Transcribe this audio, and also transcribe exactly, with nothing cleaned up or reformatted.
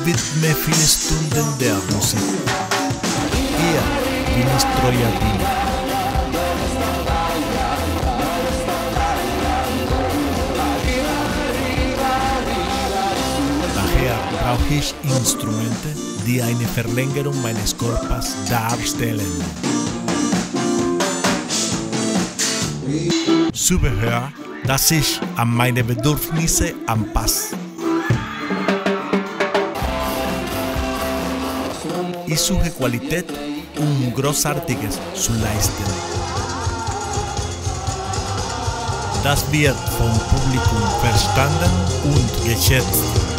widme viele Stunden der Musik. Hier bin ich treuer Diener. Daher brauche ich Instrumente, die eine Verlängerung meines Körpers darstellen. Zubehör, das sich an meine Bedürfnisse anpasst. Ich suche Qualität, um Großartiges zu leisten. Das wird vom Publikum verstanden und geschätzt.